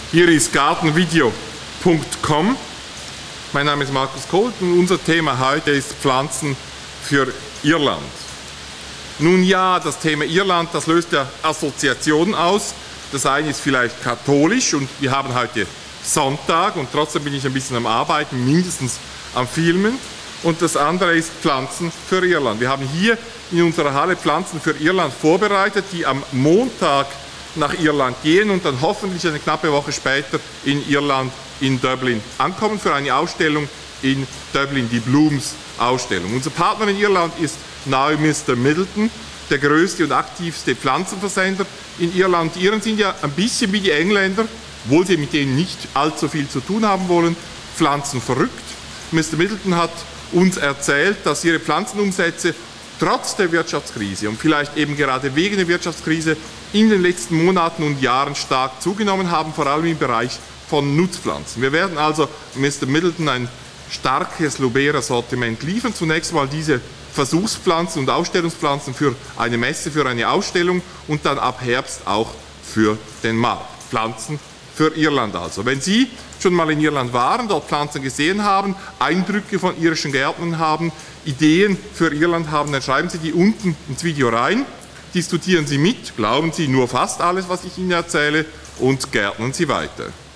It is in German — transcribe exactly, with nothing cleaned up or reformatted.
Hier ist gartenvideo punkt com. Mein Name ist Markus Kolt und unser Thema heute ist Pflanzen für Irland. Nun ja, das Thema Irland, das löst ja Assoziationen aus. Das eine ist vielleicht katholisch und wir haben heute Sonntag und trotzdem bin ich ein bisschen am Arbeiten, mindestens am Filmen. Und das andere ist Pflanzen für Irland. Wir haben hier in unserer Halle Pflanzen für Irland vorbereitet, die am Montag nach Irland gehen und dann hoffentlich eine knappe Woche später in Irland, in Dublin ankommen für eine Ausstellung in Dublin, die Blooms Ausstellung. Unser Partner in Irland ist nahe Mister Middleton, der größte und aktivste Pflanzenversender in Irland. Die Iren sind ja ein bisschen wie die Engländer, obwohl sie mit denen nicht allzu viel zu tun haben wollen, pflanzenverrückt. Mister Middleton hat uns erzählt, dass ihre Pflanzenumsätze trotz der Wirtschaftskrise und vielleicht eben gerade wegen der Wirtschaftskrise in den letzten Monaten und Jahren stark zugenommen haben, vor allem im Bereich von Nutzpflanzen. Wir werden also Mister Middleton ein starkes Lobera-Sortiment liefern. Zunächst mal diese Versuchspflanzen und Ausstellungspflanzen für eine Messe, für eine Ausstellung und dann ab Herbst auch für den Markt. Pflanzen für Irland also. Wenn Sie schon mal in Irland waren, dort Pflanzen gesehen haben, Eindrücke von irischen Gärtnern haben, Ideen für Irland haben, dann schreiben Sie die unten ins Video rein, diskutieren Sie mit, glauben Sie nur fast alles, was ich Ihnen erzähle und gärtnern Sie weiter.